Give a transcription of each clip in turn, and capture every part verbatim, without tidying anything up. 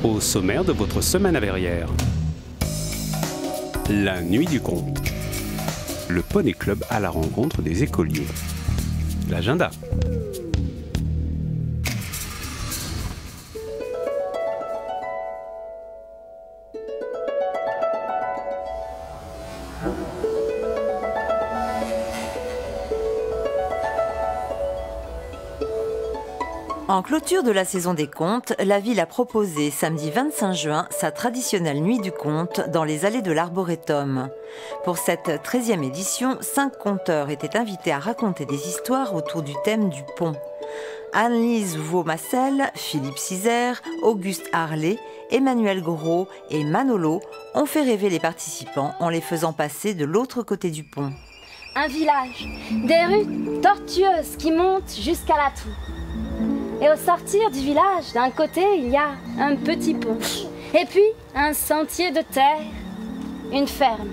Au sommaire de votre semaine à Verrières. La nuit du conte. Le Poney Club à la rencontre des écoliers. L'agenda. En clôture de la saison des contes, la ville a proposé samedi vingt-cinq juin sa traditionnelle nuit du conte dans les allées de l'Arboretum. Pour cette treizième édition, cinq conteurs étaient invités à raconter des histoires autour du thème du pont. Anne-Lise Vaumassel, Philippe Cizère, Auguste Harlet, Emmanuel Gros et Manolo ont fait rêver les participants en les faisant passer de l'autre côté du pont. Un village, des rues tortueuses qui montent jusqu'à la tour. Et au sortir du village, d'un côté, il y a un petit pont. Et puis, un sentier de terre, une ferme.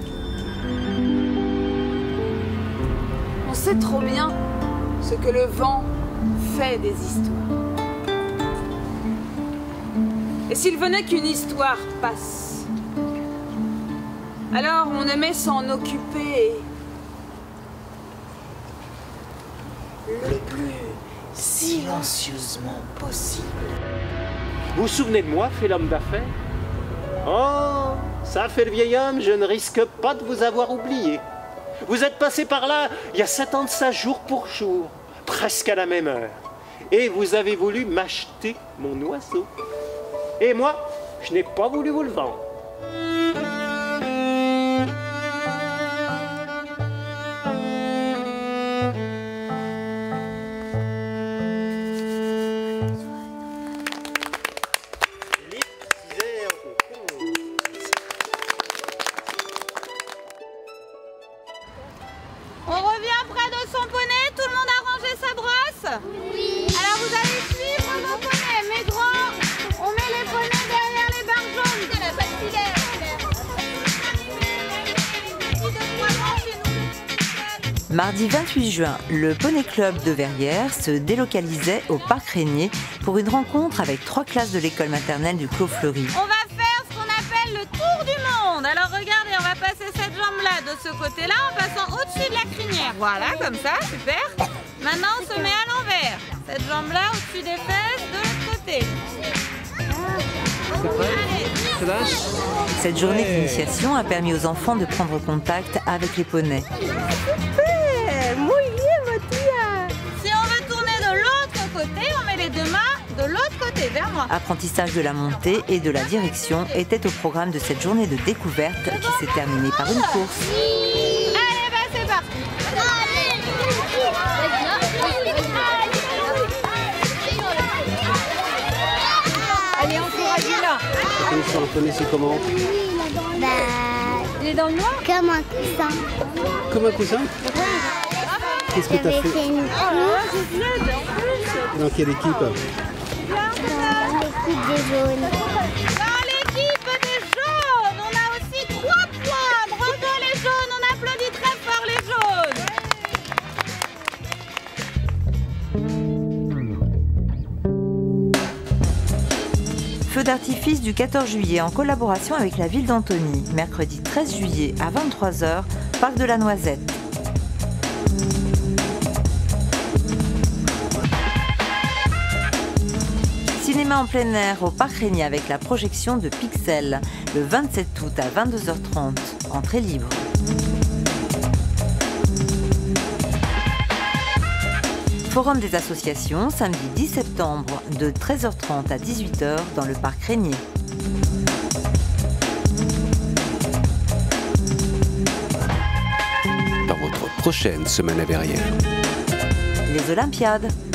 On sait trop bien ce que le vent fait des histoires. Et s'il venait qu'une histoire passe, alors on aimait s'en occuper le plus silencieusement possible. Vous vous souvenez de moi, fait l'homme d'affaires? Oh, ça fait le vieil homme, je ne risque pas de vous avoir oublié. Vous êtes passé par là il y a sept ans de ça, jour pour jour, presque à la même heure. Et vous avez voulu m'acheter mon oiseau. Et moi, je n'ai pas voulu vous le vendre. On revient près de son poney, tout le monde a rangé sa brosse? Oui. Alors vous allez suivre mon poney, mais grands, on met les poneys derrière les barres jaunes. Elle n'a pas de filet. Mardi vingt-huit juin, le Poney Club de Verrières se délocalisait au Parc Régnier pour une rencontre avec trois classes de l'école maternelle du Clos Fleury. On va faire ce qu'on appelle le tour du monde. Alors regardez, on va passer cette jambe-là de ce côté-là en passant au-dessus de la crinière. Voilà, comme ça, super. Maintenant, on se met à l'envers. Cette jambe-là au-dessus des fesses de l'autre côté. Allez. Cette journée d'initiation a permis aux enfants de prendre contact avec les poneys. Si on veut tourner de l'autre côté, on met les deux mains de l'autre côté, vers moi. Apprentissage de la montée et de la direction était au programme de cette journée de découverte qui s'est terminée par une course. Allez, bah c'est parti. Allez, encouragez-la. Vous connaissez comment? Bah, Il est dans le noir? comme un coussin. Comme un cousin? Qu'est-ce que tu as J'avais fait? fait une course Dans quelle équipe? dans l'équipe des jaunes. Dans l'équipe des jaunes, on a aussi trois points. Bravo les jaunes, on applaudit très fort les jaunes. Feu d'artifice du quatorze juillet en collaboration avec la ville d'Antony. Mercredi treize juillet à vingt-trois heures, Parc de la Noisette. Cinéma en plein air au Parc Régnier avec la projection de Pixel le vingt-sept août à vingt-deux heures trente. Entrée libre. Forum des associations samedi dix septembre de treize heures trente à dix-huit heures dans le Parc Régnier. Dans votre prochaine semaine à Verrières. Les Olympiades.